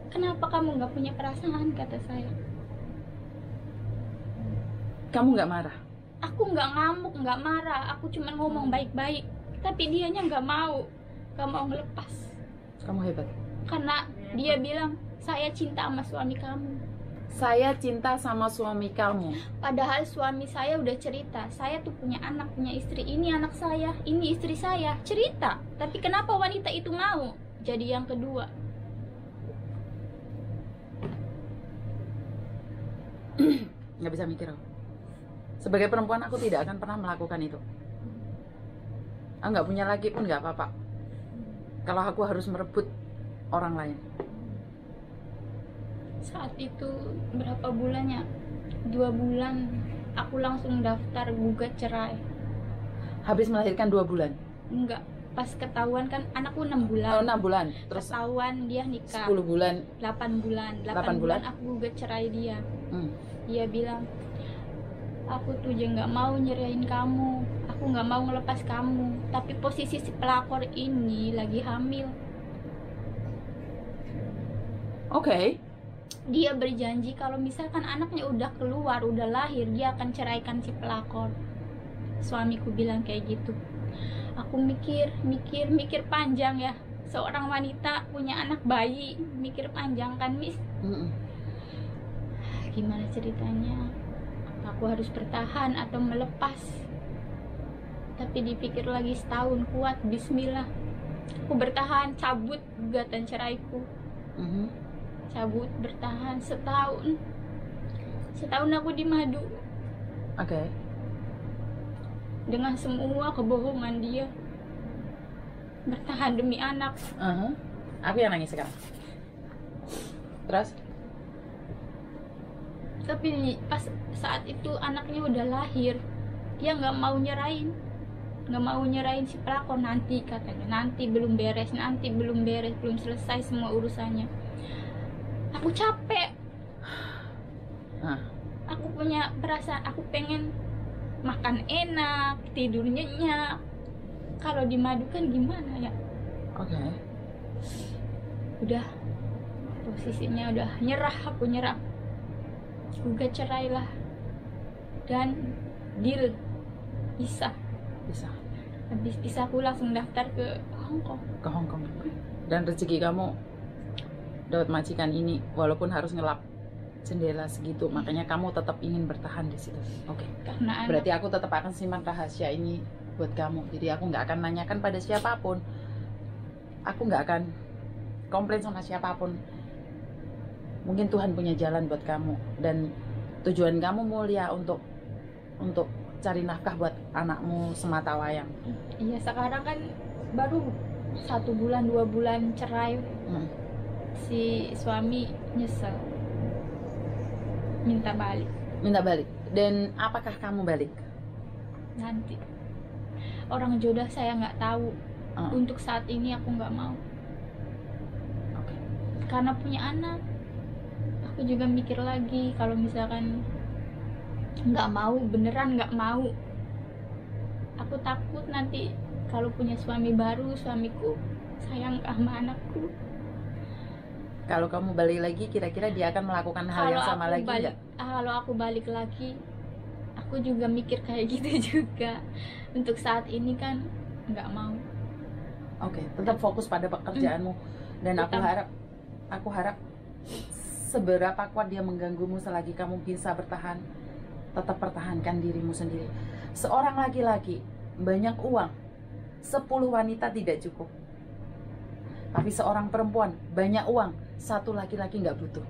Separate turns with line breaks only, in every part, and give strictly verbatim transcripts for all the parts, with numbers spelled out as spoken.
Kenapa kamu nggak punya perasaan, kata saya.
Kamu nggak marah?
Aku nggak ngamuk, nggak marah, aku cuma ngomong baik-baik. Tapi dianya nggak mau, nggak mau ngelepas.
Kamu hebat.
Karena dia bilang, saya cinta sama suami kamu.
Saya cinta sama suami kamu.
Padahal suami saya udah cerita, saya tuh punya anak, punya istri. Ini anak saya, ini istri saya. Cerita. Tapi kenapa wanita itu mau jadi yang kedua?
Nggak bisa mikir aku. Sebagai perempuan aku tidak akan pernah melakukan itu. Aku nggak punya laki pun nggak apa-apa. Kalau aku harus merebut orang lain.
Saat itu berapa bulannya? Dua bulan. Aku langsung daftar gugat cerai.
Habis melahirkan dua bulan?
Enggak. Pas ketahuan kan anakku enam bulan.
Oh, enam bulan. Terus
ketahuan dia nikah.
Sepuluh bulan.
Delapan bulan. Delapan bulan aku gugat cerai dia.
Hmm.
Dia bilang, aku tuh aja nggak mau nyerahin kamu, aku nggak mau ngelepas kamu, tapi posisi si pelakor ini lagi hamil.
Oke. Okay.
Dia berjanji kalau misalkan anaknya udah keluar, udah lahir, dia akan ceraikan si pelakor. Suamiku bilang kayak gitu. Aku mikir, mikir, mikir panjang ya. Seorang wanita punya anak bayi, mikir panjang kan, Miss?
Mm-mm.
Gimana ceritanya? Aku harus bertahan atau melepas? Tapi dipikir lagi, setahun kuat, bismillah. Aku bertahan, cabut gugatan ceraiku.
Mm-hmm.
Cabut, bertahan setahun. Setahun aku di Madu.
Oke. Okay.
Dengan semua kebohongan dia. Bertahan demi anak.
Uh-huh. Aku yang nangis sekarang. Terus?
Tapi pas saat itu anaknya udah lahir, dia nggak mau nyerahin, nggak mau nyerahin si pelakor. Nanti katanya, nanti belum beres, nanti belum beres, belum selesai semua urusannya. Aku capek.
Huh.
Aku punya perasaan, aku pengen makan enak, tidur nyenyak. Kalau di Madu kan gimana ya?
Oke. Okay.
Udah posisinya udah nyerah, aku nyerah. Gugat cerai lah, dan deal pisah.
Bisa.
Habis pisah aku langsung daftar ke Hong Kong.
Ke Hong Kong. Dan rezeki kamu dapat majikan ini, walaupun harus ngelap jendela segitu, hmm. makanya kamu tetap ingin bertahan di situ. Oke. Okay.
Karena
berarti anak... aku tetap akan simpan rahasia ini buat kamu. Jadi aku nggak akan nanyakan pada siapapun. Aku nggak akan komplain sama siapapun. Mungkin Tuhan punya jalan buat kamu, dan tujuan kamu mulia untuk untuk cari nafkah buat anakmu semata wayang.
Iya, sekarang kan baru satu bulan dua bulan cerai. Hmm. Si suami nyesel, minta balik.
Minta balik. Dan apakah kamu balik?
Nanti. Orang jodoh saya nggak tahu. Uh. Untuk saat ini aku nggak mau.
Oke. Okay.
Karena punya anak. Aku juga mikir lagi, kalau misalkan nggak mau, beneran nggak mau, aku takut nanti kalau punya suami baru, suamiku sayang sama anakku.
Kalau kamu balik lagi, kira-kira dia akan melakukan hal
kalau
yang sama lagi
balik, kalau aku balik lagi, aku juga mikir kayak gitu juga. Untuk saat ini kan nggak mau.
Oke, okay, tetap fokus pada pekerjaanmu. Dan aku harap, aku harap seberapa kuat dia mengganggumu, selagi kamu bisa bertahan, tetap pertahankan dirimu sendiri. Seorang laki-laki banyak uang, sepuluh wanita tidak cukup. Tapi seorang perempuan banyak uang, satu laki-laki nggak butuh.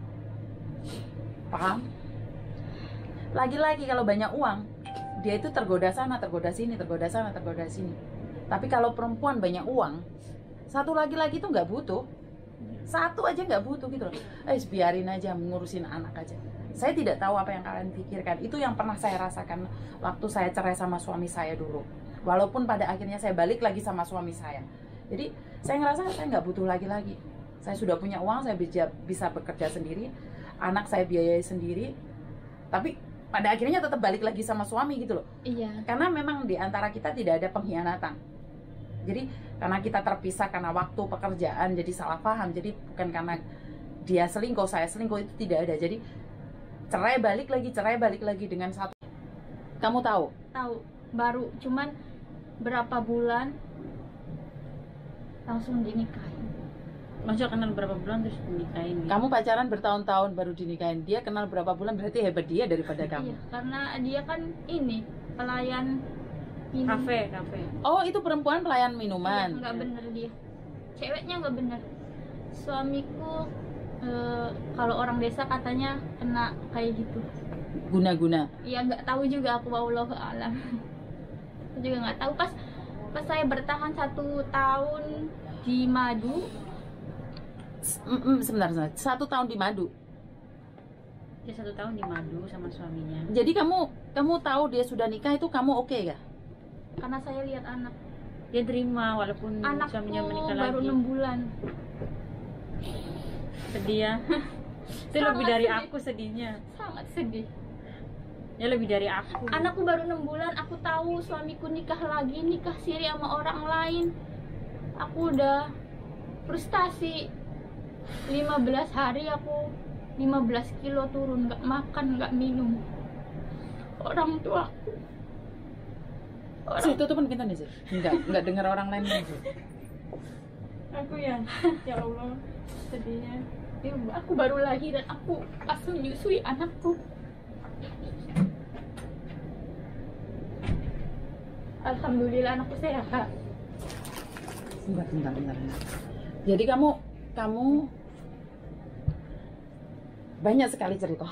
Paham? Laki-laki kalau banyak uang, dia itu tergoda sana, tergoda sini, tergoda sana, tergoda sini. Tapi kalau perempuan banyak uang, satu laki-laki itu nggak butuh. Satu aja nggak butuh gitu loh. Eh, biarin aja, ngurusin anak aja. Saya tidak tahu apa yang kalian pikirkan. Itu yang pernah saya rasakan waktu saya cerai sama suami saya dulu. Walaupun pada akhirnya saya balik lagi sama suami saya. Jadi saya ngerasa saya nggak butuh lagi-lagi. Saya sudah punya uang, saya bisa, bisa bekerja sendiri. Anak saya biayai sendiri. Tapi pada akhirnya tetap balik lagi sama suami gitu loh.
Iya.
Karena memang di antara kita tidak ada pengkhianatan. Jadi karena kita terpisah karena waktu pekerjaan, jadi salah paham. Jadi bukan karena dia selingkuh, saya selingkuh, itu tidak ada. Jadi cerai balik lagi, cerai balik lagi dengan satu. Kamu tahu?
Tahu, baru cuman berapa bulan langsung dinikahin.
Maksudnya kenal berapa bulan terus dinikahin?
Kamu pacaran bertahun-tahun baru dinikahin. Dia kenal berapa bulan, berarti hebat dia daripada kamu.
Iya, karena dia kan ini pelayan minum.
Kafe, kafe.
Oh, itu perempuan pelayan
Iya,
minuman.
nggak bener dia, ceweknya nggak bener. Suamiku eh, kalau orang desa katanya kena kayak gitu.
Guna-guna.
Ya nggak tahu juga aku, wallahu alam. Aku juga nggak tahu. Pas pas saya bertahan satu tahun di madu.
Mm, mm, sebentar, sebentar. Satu tahun di madu.
Dia satu tahun di madu sama suaminya.
Jadi kamu kamu tahu dia sudah nikah, itu kamu oke gak?
Karena saya lihat anak
Dia terima walaupun
anakku
suaminya menikah
baru
lagi.
enam bulan.
Sedih ya. Itu
Sangat
lebih dari
sedih.
aku sedihnya.
Sangat sedih.
Ya lebih dari aku.
Anakku baru enam bulan, aku tahu suamiku nikah lagi, nikah siri sama orang lain. Aku udah frustasi. lima belas hari aku lima belas kilo turun, nggak makan, nggak minum. Orang tua aku. Orang
Sih, tutupin pintu nih sih. Enggak, enggak dengar orang lain sih.
aku ya, ya Allah, sedihnya. Ya, aku baru lahir dan aku pas menyusui anakku. Alhamdulillah anakku sehat.
Bentar, bentar, bentar, bentar. Jadi kamu kamu banyak sekali cerita.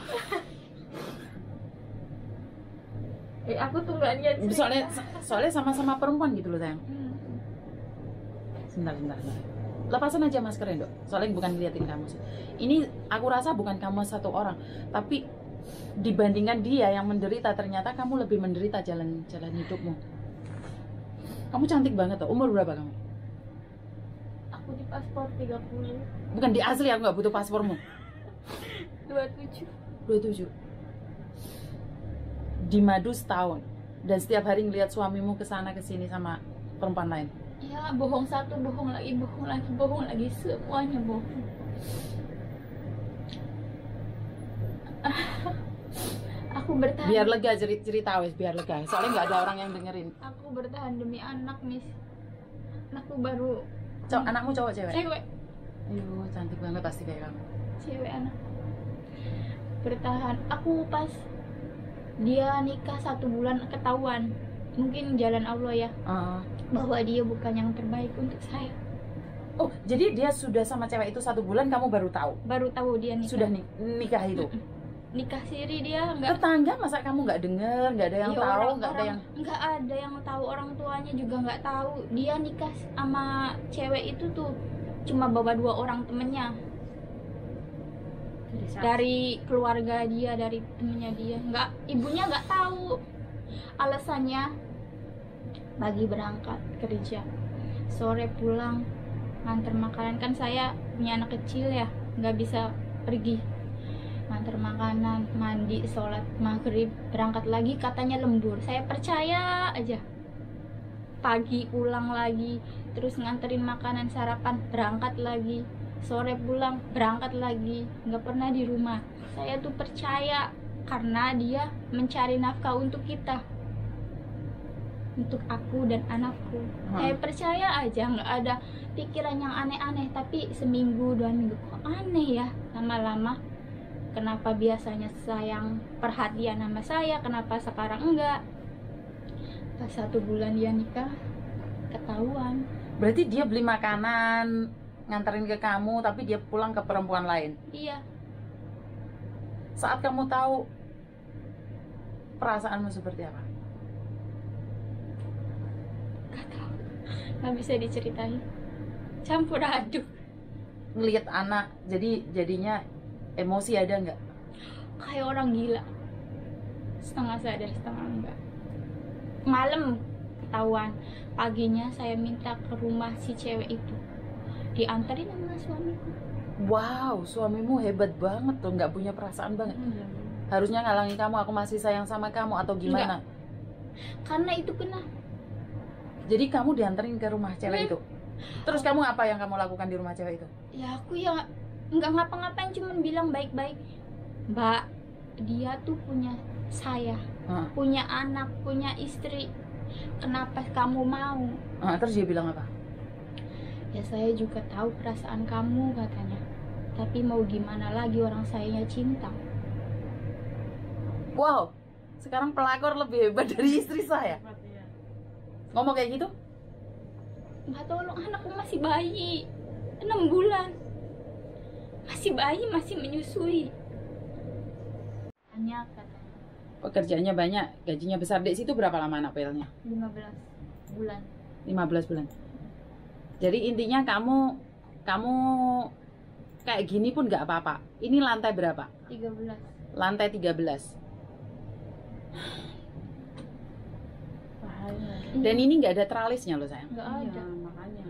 Eh, aku tuh nggak lihat cerita.
Soalnya soalnya sama-sama perempuan gitu loh, sayang.
Hmm.
Sebentar, sebentar, sebentar. Lepasin aja maskernya, Dok. Soalnya bukan ngeliatin kamu sih. Ini aku rasa bukan kamu satu orang, tapi dibandingkan dia yang menderita, ternyata kamu lebih menderita jalan jalan hidupmu. Kamu cantik banget tuh. Umur berapa kamu?
Aku di paspor tiga puluh.
Bukan di asli, aku nggak butuh paspormu.
dua puluh tujuh.
dua puluh tujuh. Di madu setahun. Dan setiap hari ngeliat suamimu kesana kesini sama perempuan lain.
Ya, bohong satu, bohong lagi, bohong lagi, bohong lagi, semuanya bohong. Aku bertahan.
Biar lega cerita cerita wes, biar lega. Soalnya nggak ada orang yang dengerin.
Aku bertahan demi anak, Miss. Anakku baru
Cowok, anakmu cowok cewek?
cewek,
Aduh, cantik banget pasti kayak kamu.
cewek anak. Bertahan. Aku pas dia nikah satu bulan ketahuan. Mungkin jalan Allah ya,
Uh,
bahwa dia bukan yang terbaik untuk saya.
Oh, jadi dia sudah sama cewek itu satu bulan, kamu baru tahu?
Baru tahu dia nikah.
Sudah nik nikah itu?
Nikah siri dia nggak.
Tetangga masa kamu nggak denger, nggak ada yang
Iya,
tahu,
orang-
nggak ada
orang-
yang...
nggak ada yang tahu, orang tuanya juga nggak tahu dia nikah sama cewek itu tuh cuma bawa dua orang temennya
Jadi saksi.
dari keluarga dia, dari temennya dia. Nggak, ibunya nggak tahu. Alasannya pagi berangkat kerja, sore pulang nganter makanan. Kan saya punya anak kecil ya, nggak bisa pergi. Nganter makanan, mandi, sholat maghrib, berangkat lagi, katanya lembur. Saya percaya aja. Pagi pulang lagi, terus nganterin makanan sarapan, berangkat lagi. Sore pulang, berangkat lagi. Nggak pernah di rumah. Saya tuh percaya karena dia mencari nafkah untuk kita, untuk aku dan anakku.
Hmm.
Saya percaya aja, nggak ada pikiran yang aneh-aneh. Tapi seminggu dua minggu kok aneh ya, lama-lama. Kenapa biasanya sayang perhatian sama saya, kenapa sekarang enggak? Pas satu bulan dia nikah, ketahuan.
Berarti dia beli makanan, nganterin ke kamu, tapi dia pulang ke perempuan lain.
Iya,
Saat kamu tahu, perasaanmu seperti apa?
gak tahu, nggak bisa diceritain. Campur aduk.
Ngelihat anak, jadi jadinya emosi ada nggak?
Kayak orang gila. Setengah sadar, setengah enggak. Malam ketahuan. Paginya saya minta ke rumah si cewek itu, diantarin sama suamiku.
Wow, suamimu hebat banget tuh, nggak punya perasaan banget. Harusnya ngalangi kamu, aku masih sayang sama kamu atau gimana?
Karena itu kena.
Jadi kamu dianterin ke rumah cewek
Hmm.
itu. Terus kamu apa yang kamu lakukan di rumah cewek itu?
Ya aku ya nggak ngapa-ngapain, cuman bilang baik-baik. Mbak, dia tuh punya saya,
Ah,
punya anak, punya istri. Kenapa kamu mau?
ah, terus dia bilang apa?
Ya saya juga tahu perasaan kamu katanya. Tapi mau gimana lagi, orang sayanya cinta.
Wow, sekarang pelakor lebih hebat dari istri saya. Ngomong kayak gitu?
Nggak, tolong, anakku masih bayi, enam bulan. Masih bayi, masih menyusui. Hanya katanya
Pekerjaannya banyak, gajinya besar. Di situ berapa lama anak P L-nya?
lima belas bulan.
lima belas bulan. Jadi intinya kamu kamu kayak gini pun nggak apa-apa. Ini lantai berapa?
tiga belas.
Lantai tiga belas.
Bahaya.
Dan ini nggak ada tralisnya loh sayang.
Nggak
Iya,
ada.
makanya.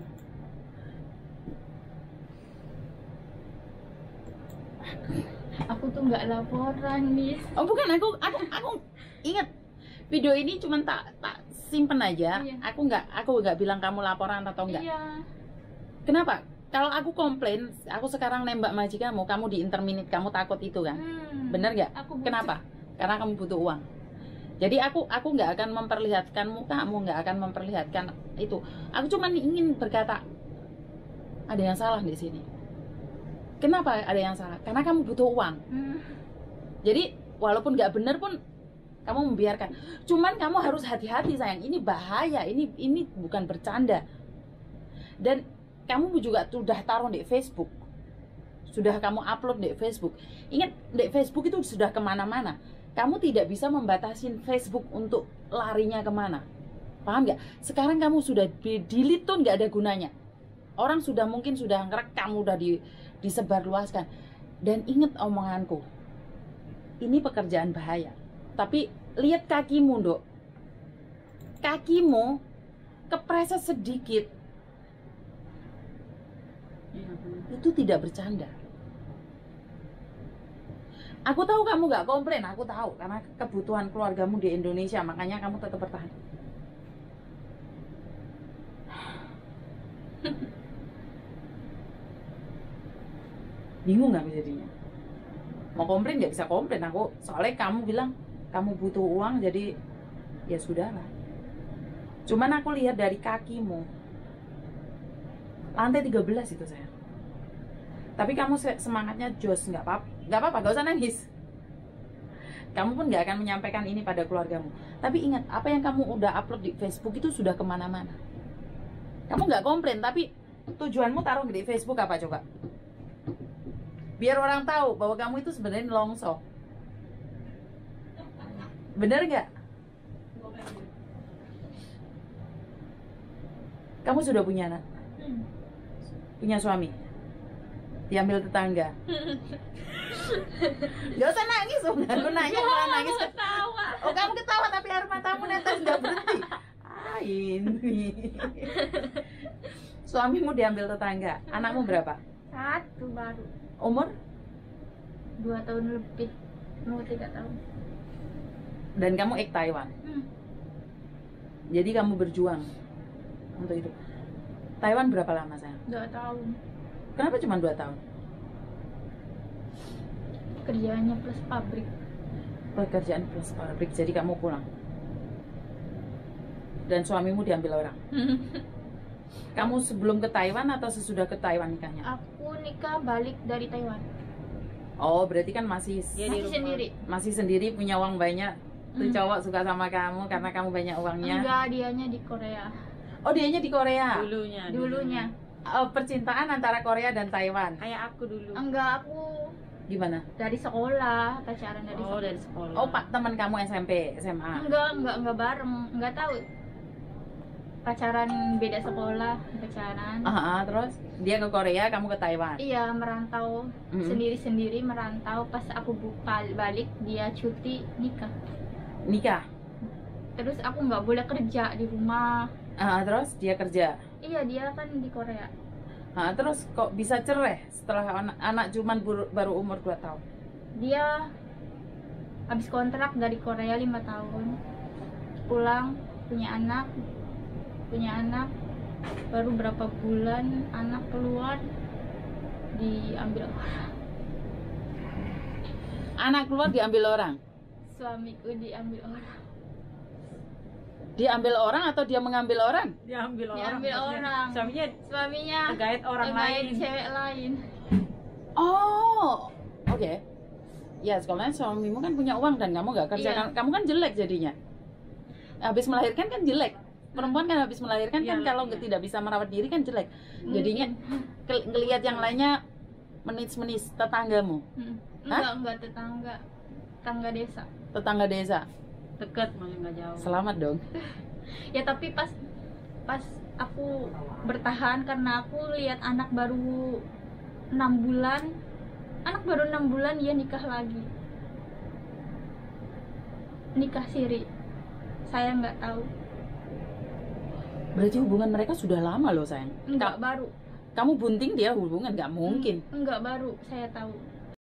Aku tuh nggak laporan, Miss.
Oh bukan, aku aku aku ingat video ini cuman tak tak simpen aja.
Iya.
Aku nggak aku nggak bilang kamu laporan atau enggak.
Iya.
Kenapa? Kalau aku komplain, aku sekarang nembak majikanmu, kamu di interminute, kamu takut itu kan?
Hmm.
Bener nggak?
Aku butuh-
Kenapa? Karena kamu butuh uang. Jadi aku aku nggak akan memperlihatkan mukamu, nggak akan memperlihatkan itu. Aku cuma ingin berkata ada yang salah di sini. Kenapa ada yang salah? Karena kamu butuh uang.
Hmm.
Jadi walaupun nggak bener pun kamu membiarkan. Cuman kamu harus hati-hati sayang. Ini bahaya. Ini ini bukan bercanda. Dan kamu juga sudah taruh di Facebook. Sudah kamu upload di Facebook. Ingat, di Facebook itu sudah kemana-mana. Kamu tidak bisa membatasi Facebook untuk larinya kemana. Paham nggak? Sekarang kamu sudah di delete tuh nggak ada gunanya. Orang sudah mungkin sudah ngerekam, udah di, disebarluaskan. Dan ingat omonganku. Ini pekerjaan bahaya. Tapi lihat kakimu, Dok. Kakimu kepreset sedikit.
Iya, benar.
Itu tidak bercanda. Aku tahu kamu nggak komplain, aku tahu karena kebutuhan keluargamu di Indonesia, makanya kamu tetap bertahan. Bingung nggak jadinya? Mau komplain nggak bisa komplain aku, soalnya kamu bilang kamu butuh uang, jadi ya sudahlah. Cuman aku lihat dari kakimu, lantai tiga belas itu saya. Tapi kamu se- semangatnya jos, nggak apa-apa, nggak apa-apa, gak usah nangis. Kamu pun nggak akan menyampaikan ini pada keluargamu. Tapi ingat, apa yang kamu udah upload di Facebook itu sudah kemana-mana. Kamu nggak komplain, tapi tujuanmu taruh di Facebook apa coba? Biar orang tahu bahwa kamu itu sebenarnya nelongso. Bener nggak? Kamu sudah punya anak?
Hmm.
Punya suami? Diambil tetangga? Gak usah nangis, oh, aku nanya malah nangis.
Ketawa.
Oh kamu ketawa tapi air matamu netes nggak berhenti. Ah ini. Suamimu diambil tetangga. Anakmu berapa?
Satu baru.
Umur?
Dua tahun lebih. Mau tiga tahun.
Dan kamu ek Taiwan.
Hmm.
Jadi kamu berjuang untuk itu. Taiwan berapa lama sayang?
Dua tahun.
Kenapa cuma dua tahun?
Kerjaannya plus pabrik.
Pekerjaan plus pabrik, jadi kamu pulang. Dan suamimu diambil orang. Kamu sebelum ke Taiwan atau sesudah ke Taiwan nikahnya?
Aku nikah balik dari Taiwan.
Oh, berarti kan masih
Dia di
Masih
rumah.
sendiri.
masih sendiri, punya uang banyak. Tuh
Hmm.
cowok suka sama kamu karena kamu banyak uangnya.
Enggak, dianya di Korea.
Oh, dianya di Korea.
Dulunya.
Dulunya.
Oh, percintaan antara Korea dan Taiwan.
Kayak aku dulu.
Enggak, aku
Gimana?
dari sekolah, pacaran dari
Oh,
sekolah.
dari sekolah.
Oh, Pak, teman kamu S M P, S M A.
Enggak, enggak, enggak bareng. Enggak tahu. Pacaran beda sekolah, pacaran.
Ah, ah, terus dia ke Korea, kamu ke Taiwan.
Iya, merantau
Mm-mm.
sendiri-sendiri, merantau. Pas aku bu- bal- balik, dia cuti nikah.
Nikah.
Terus aku nggak boleh kerja di rumah.
Ah, terus dia kerja.
Iya, dia kan di Korea.
Ah, terus kok bisa cerai setelah anak, anak cuman buru- baru umur dua tahun?
Dia habis kontrak dari Korea lima tahun, pulang punya anak, punya anak baru berapa bulan anak keluar, diambil orang.
Anak keluar diambil orang.
Suamiku diambil orang.
Diambil orang atau dia mengambil orang?
Diambil orang.
Diambil
maksudnya.
orang.
Suaminya
Suaminya
tergait orang
tergait
lain.
cewek lain.
Oh, oke. Ya, sekolahnya suamimu kan punya uang dan kamu nggak kerja,
Iya.
kamu kan jelek jadinya. Habis melahirkan kan jelek. Perempuan kan habis melahirkan kan
Iya,
kalau
iya.
nggak tidak bisa merawat diri kan jelek. Jadinya ke- ngelihat yang lainnya menis-menis tetanggamu,
Hmm.
Hah?
Enggak, enggak tetangga. Tetangga desa.
tetangga desa.
Dekat malah nggak jauh.
Selamat dong.
Ya tapi pas pas aku bertahan karena aku lihat anak baru enam bulan. Anak baru enam bulan dia nikah lagi. Nikah siri. Saya nggak tahu.
Berarti hubungan mereka sudah lama loh sayang.
Enggak
Ka-
baru.
Kamu bunting dia hubungan nggak mungkin.
Enggak baru saya tahu.